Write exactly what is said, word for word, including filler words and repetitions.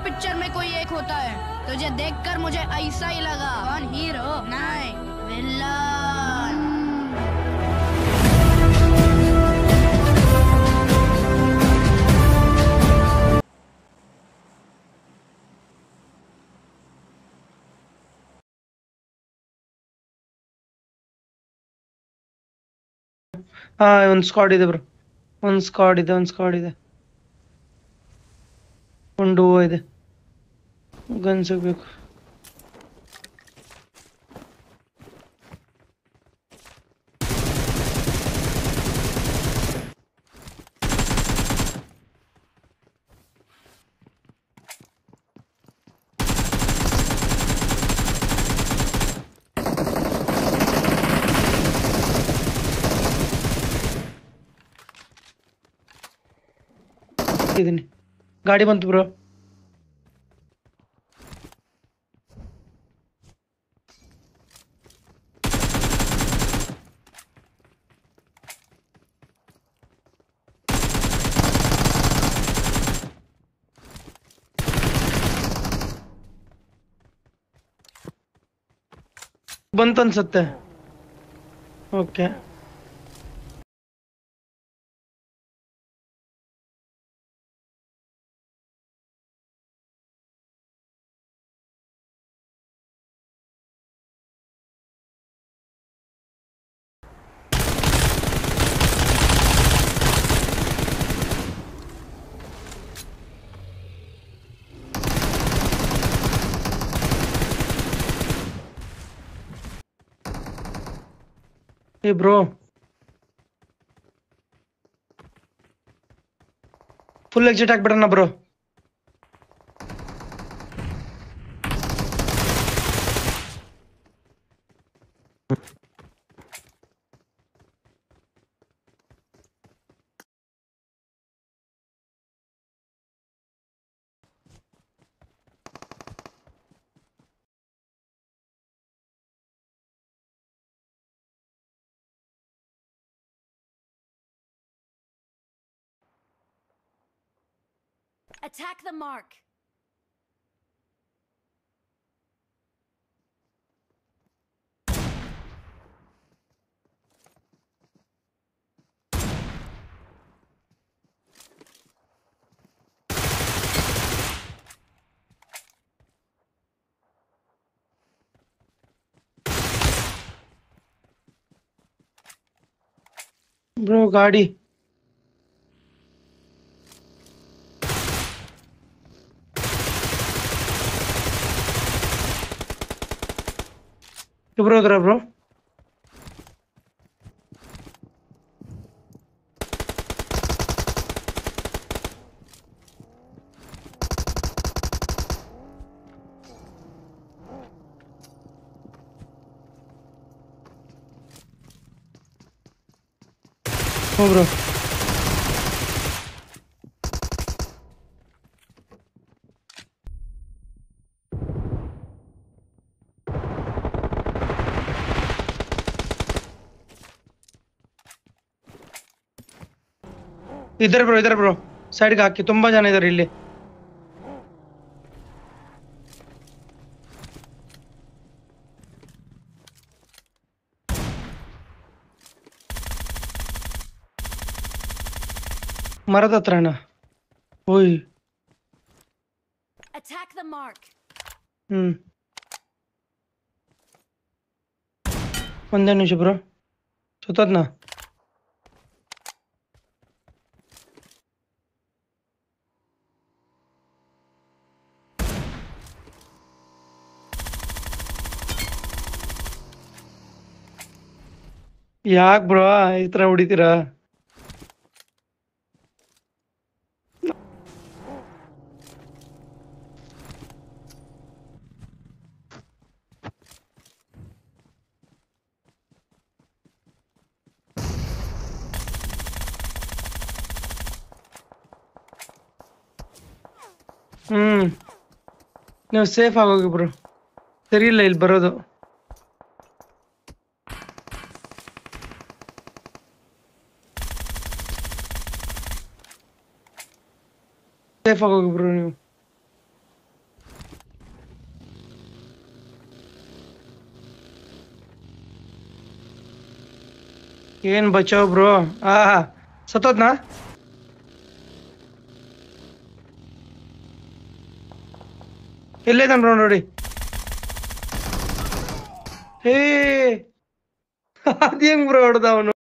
Picture में कोई एक होता है, तुझे देखकर मुझे ऐसा ही लगा। कौन हीरो? नहीं, विलन। ಹಾ ಒಂದ್ ಸ್ಕ್ವಾಡ್ ಇದೆ ಬ್ರೋ, ಒಂದ್ ಸ್ಕ್ವಾಡ್ ಇದೆ ಒಂದ್ ಸ್ಕ್ವಾಡ್ ಇದೆ ಒಂದು ಹೂವು ಇದೆ. ಗನ್ ಸಿಗ್ಬೇಕು. ಇದೀನಿ, ಗಾಡಿ ಬಂತು ಬ್ರೋ. ಬಂತು ಅನ್ಸತ್ತೆ. ಓಕೆ, ಏ ಬ್ರೋ ಫುಲ್ ಎಕ್ಸಿಟ್ ಹಾಕ್ಬಿಡೋಣ bro. Attack the mark. Bro ಗಾಡಿ ಇಬ್ರು ಹೋದ್ರ ಬ್ರೋ. ಹ್ಞೂ ಬ್ರೋ, ಇದ್ದಾರೆ ಬ್ರೋ ಇದ್ದಾರೆ ಬ್ರೋ. ಸೈಡ್ಗೆ ಹಾಕಿ, ತುಂಬಾ ಜನ ಇದಾರೆ ಇಲ್ಲಿ. ಮರದ ಹತ್ರ ಅಣ್ಣ. ಓಯ್ Attack the mark. ಹ್ಮ್ ಒಂದೇ ನಿಮಿಷ ಬ್ರೋ, ಸುತ್ತದ್ನ. ಯಾಕ್ ಬ್ರೋ ಈ ತರ ಹೊಡಿತೀರಾ? ಹ್ಮ್ ನೀವು ಸೇಫ್ ಆಗೋಗಿ ಬ್ರೋ, ಸರಿ ಇಲ್ಲ ಇಲ್ಲಿ ಬರೋದು. ಸೇಫ್ ಆಗೋಗಿ ಬ್ರೋ ನೀವು. ಏನ್ ಬಚಾವ್ ಬ್ರೋ ಆ ಸತ್ತೋದ್ನಾ ಇಲ್ಲೇದನ್ ಬ್ರೋ ನೋಡಿ ಹೇ ಅದ್ ಹೆಂಗ್ ಬ್ರೋ ಹೊಡ್ದ ಅವನು